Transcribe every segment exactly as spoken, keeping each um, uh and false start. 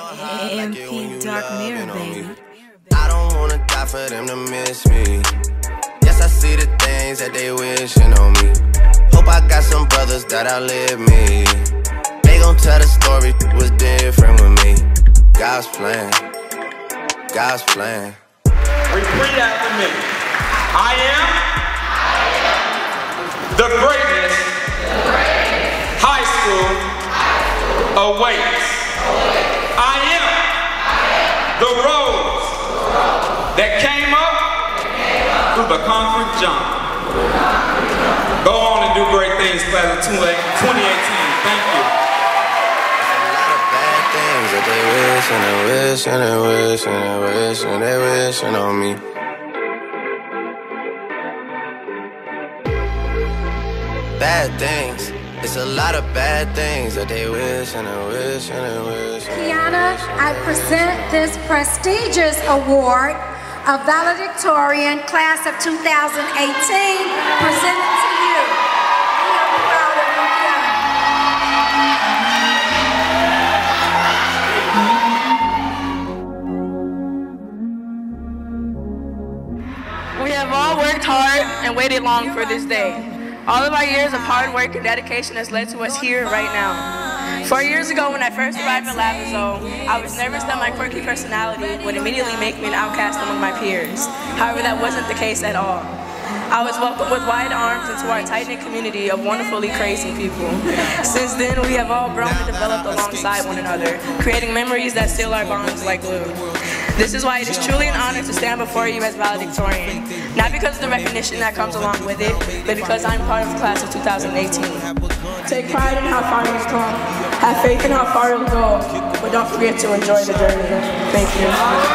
A M P Dark Mirror, baby. I don't wanna die for them to miss me. Yes, I see the things that they wishing on me. Hope I got some brothers that outlive me. They gon' tell the story was different with me. God's plan, God's plan. Repeat after me. I am the greatness high school awaits. I am the rose that came up through the concrete jungle. Go on and do great things, class of twenty eighteen. Thank you. A lot of bad things that they wish and they wish and they wish and they wish and they wishing on me. Bad things. It's a lot of bad things that they wish and they wish and they wish. Kiana, I present this prestigious award of valedictorian class of two thousand eighteen, presented to you. We are proud of you, Kiana. We have all worked hard and waited long for this day. All of our years of hard work and dedication has led to us here right now. Four years ago, when I first arrived at Lavazo, I was nervous that my quirky personality would immediately make me an outcast among my peers. However, that wasn't the case at all. I was welcomed with wide arms into our tight-knit community of wonderfully crazy people. Since then, we have all grown and developed alongside one another, creating memories that seal our bonds like glue. This is why it is truly an honor to stand before you as valedictorian. Not because of the recognition that comes along with it, but because I'm part of the class of two thousand eighteen. Take pride in how far you've come. Have faith in how far you'll go. But don't forget to enjoy the journey. Thank you.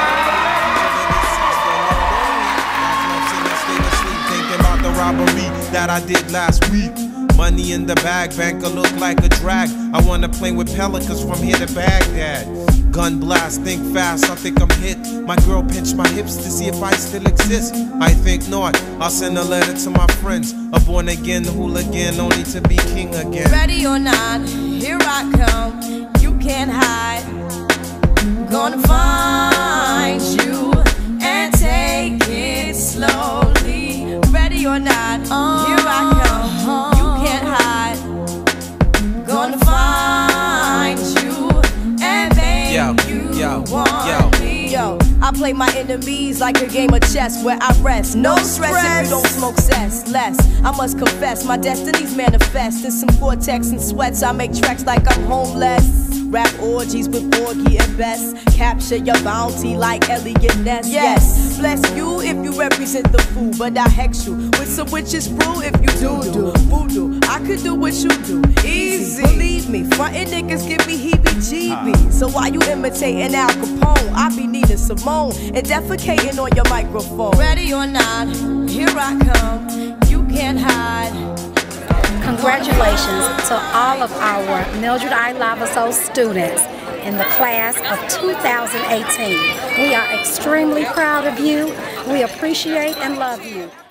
Thinking about the robbery that I did last week. Money in the bag, banker look like a drag. I wanna play with pelicans from here to Baghdad. Gun blast, think fast, I think I'm hit. My girl pinched my hips to see if I still exist. I think not, I'll send a letter to my friends. A born again hooligan, only to be king again. Ready or not, here I come, you can't hide. Gonna find you and take it slowly. Ready or not, here I come, you can't hide. Gonna find you and make Yo, you yo, want yo. me. Yo, I play my enemies like a game of chess where I rest. No stress if you don't smoke cess. Less, I must confess, my destinies manifest. In some Cortex and sweats, I make tracks like I'm homeless. Rap orgies with Borgie and Bess. Capture your bounty like Elliot Ness. Yes, bless you if you represent the fool, but I hex you with some witches brew if you do do voodoo. I could do what you do, easy. Believe me, frontin' niggas give me heebie-jeebies. So why you imitating Al Capone? I be needing Simone and defecating on your microphone. Ready or not, here I come. You can't hide. Congratulations to all of our Mildred I. Lavazo students in the class of two thousand eighteen. We are extremely proud of you. We appreciate and love you.